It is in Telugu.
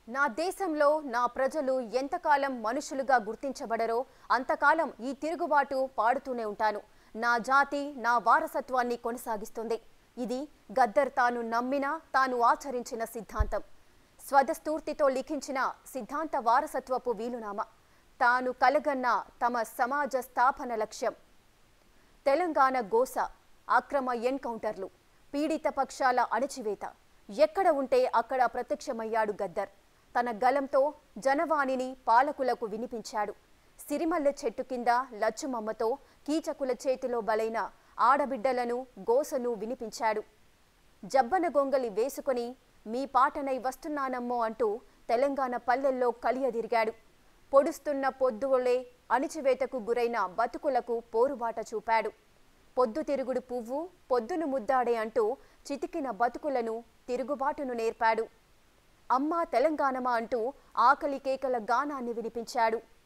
నా దేశంలో నా ప్రజలు ఎంతకాలం మనుషులుగా గుర్తించబడరో అంతకాలం ఈ తిరుగుబాటు పాడుతూనే ఉంటాను. నా జాతి నా వారసత్వాన్ని కొనసాగిస్తుంది. ఇది గద్దర్ తాను నమ్మిన తాను ఆచరించిన సిద్ధాంతం. స్వదస్ఫూర్తితో లిఖించిన సిద్ధాంత వారసత్వపు వీలునామా. తాను కలగన్న తమ సమాజ స్థాపన లక్ష్యం. తెలంగాణ గోస, అక్రమ ఎన్కౌంటర్లు, పీడిత పక్షాల అణచివేత. ఎక్కడ ఉంటే అక్కడ ప్రత్యక్షమయ్యాడు గద్దర్. తన గలంతో జనవాణిని పాలకులకు వినిపించాడు. సిరిమల్లె చెట్టు కింద లచ్చుమమ్మతో కీచకుల చేతిలో బలైన ఆడబిడ్డలను గోసను వినిపించాడు. జబ్బన గొంగలి వేసుకొని మీ పాటనై వస్తున్నానమ్మో అంటూ తెలంగాణ పల్లెల్లో కలియదిరిగాడు. పొడుస్తున్న పొద్దులే అణిచివేతకు గురైన బతుకులకు పోరుబాట చూపాడు. పొద్దుతిరుగుడు పువ్వు పొద్దును ముద్దాడే అంటూ చితికిన బతుకులను తిరుగుబాటును నేర్పాడు. అమ్మా తెలంగాణమా అంటూ ఆకలి కేకల గానాన్ని వినిపించాడు.